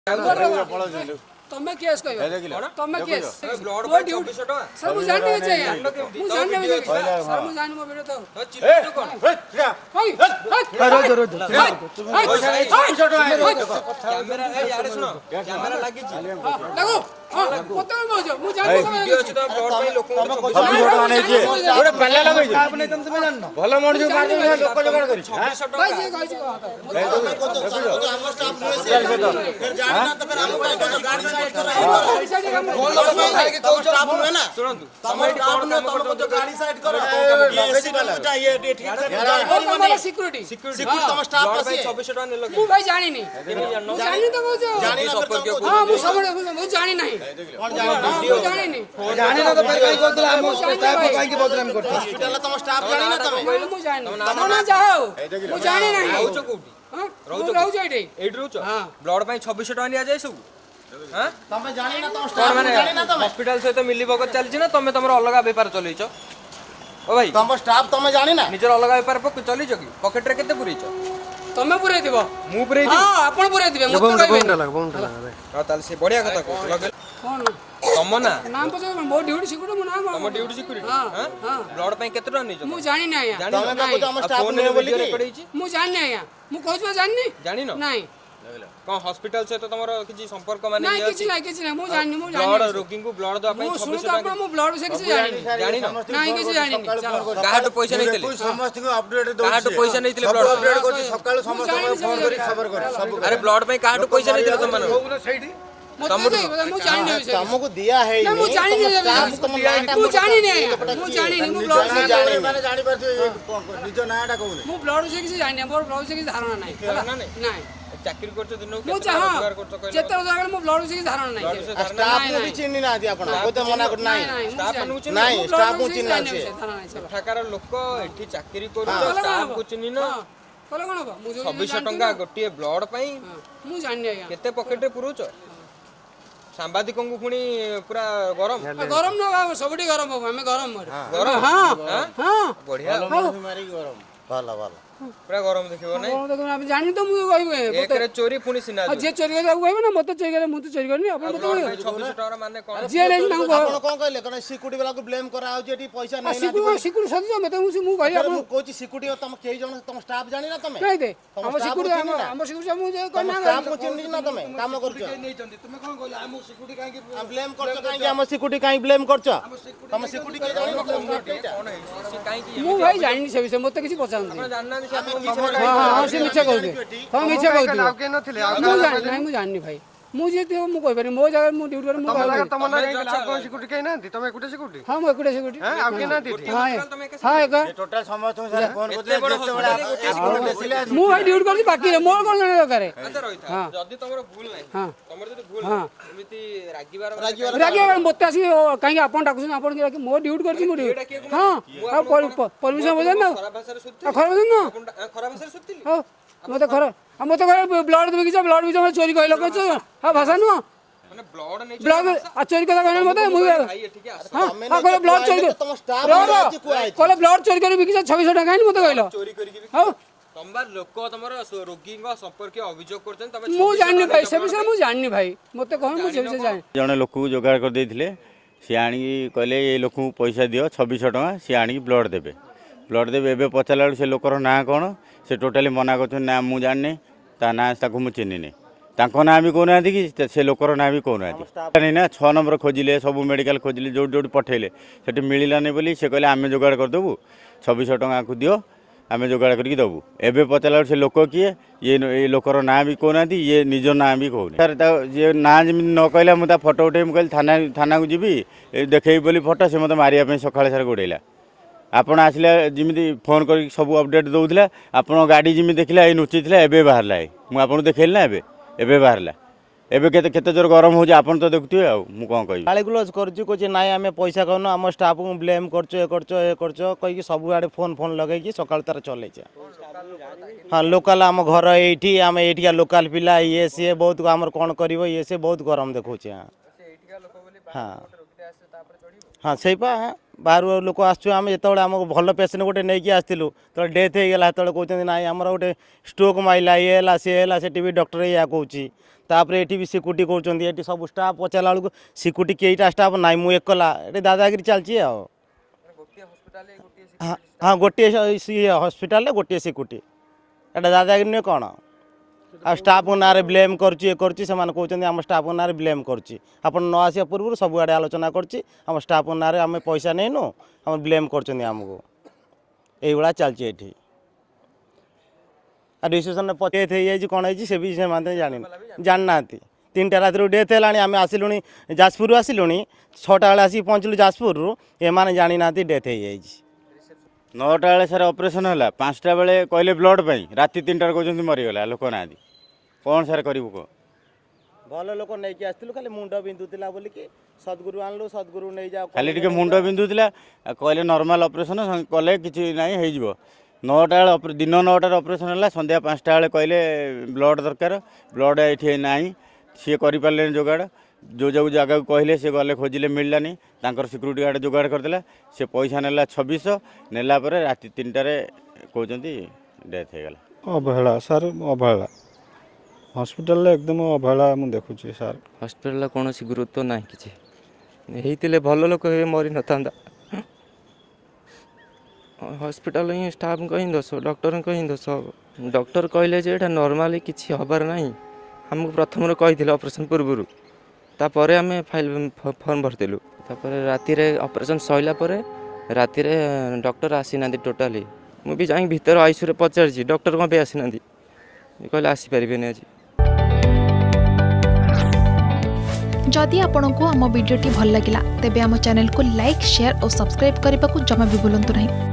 तमे केस कहबो तमे केस ब्लड पर 2400 टका सर मु जानने छै मु जानने सर मु जान मो बेटा तो चिल्ला कोन रो कैमरा यार सुनो कैमरा लागी छी लागो पता मोजो मु जान वीडियो अछि तो ब्लड पे लोक को 2400 टका नै छी ओरे पल्ला लगै छी आपने तुम जाननो भलो मोड जो मार दे लोक जोगाड़ करी 2400 टका भाई से कहै छी हमर स्टाफ नो से फिर जानि ना तो फिर हम गाड़ी ब्लड 2600 टका निया जाय सब तमे जानि ना तुम हॉस्पिटल से तो मिली भगत चलछि ना तमे तमरो अलग व्यापार चलैछो ओ भाई तम स्टाफ तमे जानि ना निजर अलग व्यापार चलैछो की पॉकेट रे केते पुरैछो तमे पुरै दिबो मु पुरै दिबो हां आपण पुरै दिबे मत कहबे हां ताल से बढ़िया कथा को लगे कोन तम ना नाम पछ मो ड्यूटी सिक्योरिटी मो नाम तम ड्यूटी सिक्योरिटी हां हां ब्लड पे केते टका निजो मु जानि ना या तमे कहू हम स्टाफ ने बोली मु जानि ना या मु कहू जानि जानि न नहीं कौन हॉस्पिटल से तो तुम्हारा किसी संपर्क माने नहीं किसी नहीं मु जानि ब्लड रोगी को ब्लड दो अपन 2600 टका मु ब्लड से किसी जानि नहीं किसी जानि काहाटो पैसा नहीं देले समस्त को अपडेट दो काहाटो पैसा नहीं देले ब्लड अपडेट करछि सकाळ समस्त को फोन करी खबर कर सब अरे ब्लड पे काहाटो पैसा नहीं देले तुम माने सही मु जानि हमको दिया है नहीं मु जानि नहीं मु जानि नहीं मु ब्लड से जानि माने जानि पर निज नाटा कहू मु ब्लड से किसी जानि मोर ब्लड से किसी धारणा नहीं नहीं चाकरी करछ दिन को रोजगार करछ कहले जेते रोजगार मो ब्लड से धारणा नहीं स्टाफ को भी चिन्ह ना दिया आपण को तो मना कर नहीं स्टाफ को चिन्ह ना ठेकार लोक एठी चाकरी करू स्टाफ को चिन्ह ना कहले कोन हो मु 2600 टका गोटिए ब्लड पई मु जानि केते पॉकेट रे पुरुछ सांबादिकों को पुनी पूरा गरम गरम न सबडी गरम हो हमें गरम गरम हां हां बढ़िया मारी गरम वाला वाला पूरा गरम देखिबो नै हम जानि तो मु कहबे एकरे चोरी पुनी सिना जे चोरी करे कहबे ना मत चोरी करे मु तो चोरी करनी अपन मत 2600 टका माने कोन जे नै ना अपन कोन कहले कोन सिक्युरिटी वाला को ब्लेम करा हो जेटी पैसा नै ना सिक्युरिटी सदी मत मु कहली अपन कोची सिक्युरिटी तुम केई जण तुम स्टाफ जानि ना तमे नहीं दे हम सिक्युरिटी हम सिक्युरिटी मु जे कोन स्टाफ को चिन्ह ना तमे काम करछ नै चंदी तुमे कोन कहले हम सिक्युरिटी काहे की ब्लेम करछ काहे हम सिक्युरिटी काहे ब्लेम करछ हम सिक्युरिटी के जानि ना मु भाई जानि से विषय मत किछि पछान दे अपन जानना हां से मिछा कहू हम मिछा कहू आप के नथिले मु जाननी भाई मुझे तो मु कहबे मो जगह मु ड्यूटी कर मु कहबे तम ना कोन सिक्युरिटी के ना तमे एकुटे सिक्युरिटी हां मु एकुटे सिक्युरिटी हां आप के ना थी हां एक टोटल समस्त सर फोन करते जेते बड़ा मु भाई ड्यूटी कर बाकी मोर कोन जाने दरकार अच्छा रोहित जदी तमरो भूल नै हां तमरो जदी भूल एमिति रागीबार मते आसी काहे आपन डाकुछ आपन के मो ड्यूटी करछि मु ड्यूटी हां परमिशन बजन ना खराब ना खराब सर सुतिली हां मते खरा मते खरा ब्लड बिगिचा चोरी कहलो कछ हां भाषा नु माने ब्लड नै ब्लड चोरी कला कहले मते मु हां कहले ब्लड चोरी तुम स्टाफ कहले ब्लड चोरी कर बिगिचा 2600 टका नै मते कहलो चोरी करी हां तमबार लोक तमरो रोगी को संपर्क अभियोग करछन तमे मु जाननी भाई से विषय मु जाननी भाई मते कहन मु से विषय जान जने लोक को जोगाड़ कर देथिले से आनी कहले ए लोक को पैसा दियो 2600 टका से आनी ब्लड देबे एबे पचाला से लोकर ना कोन से टोटली मना कर ना मु जानने ता ना ताको मु चिन्हने ताको ना भी कहना कि से लोकर ना भी कहना नहीं ना 6 नंबर खोजिले सब मेडिकल खोजिले जो जो पठेले से मिललानी बोली से कहले आमे जोगाड़ कर देबू 2600 टका को दियो आमे जोगाड़ करके देबू एबे पचाला से लोक किए ये लोकर ना भी कहना ये निज ना भी कहने सर जे ना जमी न कहला मु ता फोटो उठे मु कहली थाना को जीवी देखे बोली फोटो से मत मारिया सकाଳେ सार गोड़ेला आपण आसले जिमिति फोन कर सब अपडेट दउथला आपण गाड़ी जिमि देखला ए नुची थला एबे बाहरला मु आपण देखैल ना एबे बाहरला एबे केते जोर गरम हो जे आपण तो देखथुए आ मु कोन कहि गाली गुलो करजु को जे नाय हमें पैसा कहनो हम स्टाफ को ब्लेम करचो कहि कि सब आडे फोन लगै कि सकाळ तार चलै छ हां लोकल हम घर एठी हम एठिया लोकल पिला ये से बहुत हमर कोन करबो ये से बहुत गरम देखौ छ हां हाँ से बाहर लोक आम जो आम भल पेसेंट गोटे नहीं आसलु तो डेथ हो गला तो कहते ना आम गोटे स्ट्रोक माइला ये सी भी डॉक्टर या कौच तापर ये भी सिक्यूरीटी कहते ये सब स्टाफ पचारा बेलू सिक्यूरीटी कईटा स्टाफ ना मुझे एकला ये दादागिरी चलती हाँ गोटे हस्पिटाल गोटे सिक्यूरीटी एटा दादागिरी नुहे कौन आ स्टाफ ना ब्लेम करुँचे कहते आम स्टाफ ना ब्लेम करुँच न आसा पूर्व सब आड़े आलोचना करम स्टाफ ना आम पैसा नहींनु आम ब्लेम करमको यही चलती ये रिसेप्शन डेथ हो कौन है भी जाना 3टा रात डेथ है आम आसलु जाजपुर आसलु 6टा बेले आसिक पहुँचलु जाजपुर एम जानी ना डेथ हो 9टा बेले सारे ऑपरेशन है 5टा बेले कहले ब्लड पाई राति 3टार कहते मरीगला लोक ना कौन सारे करू कह भल लोक नहीं आसलु खाली मुंड बिंधुला बोलिकी सद्गुरु आणलु सद्गुरु नहीं जाओ खाली टे मुंड बिंधुला कहले नॉर्मल ऑपरेशन कले कि ना हो 9टा बेले दिन 9टार ऑपरेशन है संध्या 5टा बेले कहले ब्लड दरकार ब्लड ये ना सी करें जोगाड़ जो जो जगह को कहले सी गले खोजिले मिललानी सिक्यूरीटी गार्ड जोगाड़ करदेला से पैसा नेला 2600 नेला परे राति 3टार कहते डेथ हो गला अवहेला सार अवहेला हॉस्पिटल एकदम अवहेला मुझे देखुची सार हॉस्पिटल कौन गुरुत्व ना कि भल लोक मरी न था हॉस्पिटल ही स्टाफ ही दोष डॉक्टर ही दोष डॉक्टर कहले जे नॉर्मली किसी हबार ना हमको प्रथम कही ऑपरेशन पूर्व तापर आम फाइल फॉर्म भरतीलु राति ऑपरेशन सैला राति डॉक्टर आसी ना टोटाली मुझे जाई भीतर आईसीयू पचार डॉक्टर कौन आसी ना कहले आसीपारे आज जदि आपंक आम भिडी भल लगा तेब आम चैनल को लाइक शेयर और सब्सक्राइब करने को जमा भी भूलु नहीं।